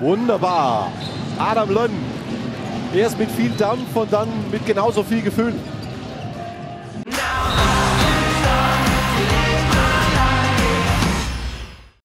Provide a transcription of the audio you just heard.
Wunderbar. Adam Lönn. Erst mit viel Dampf und dann mit genauso viel Gefühl.